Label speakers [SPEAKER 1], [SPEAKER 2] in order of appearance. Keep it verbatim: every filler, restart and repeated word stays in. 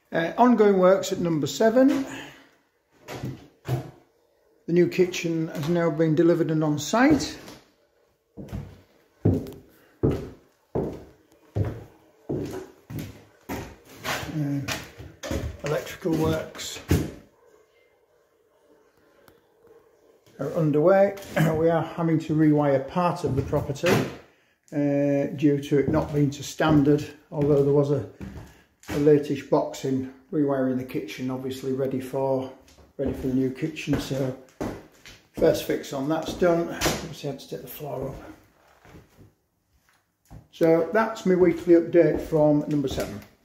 [SPEAKER 1] Uh, ongoing works at number seven. The new kitchen has now been delivered and on site. Uh, electrical works are underway. We are having to rewire part of the property uh, due to it not being to standard, although there was a, a latest box in rewiring the kitchen, obviously ready for ready for the new kitchen. So first fix on that's done. Obviously had to take the floor up. So that's my weekly update from number seven.